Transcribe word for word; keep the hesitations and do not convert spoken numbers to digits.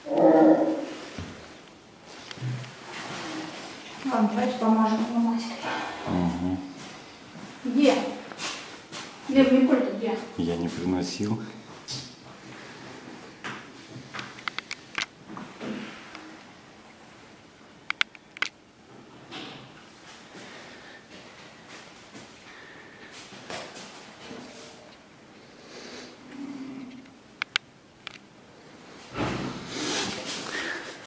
Ладно, давайте помажем его мазью. Угу. Где? Лев, Николь-то где? Я не приносил.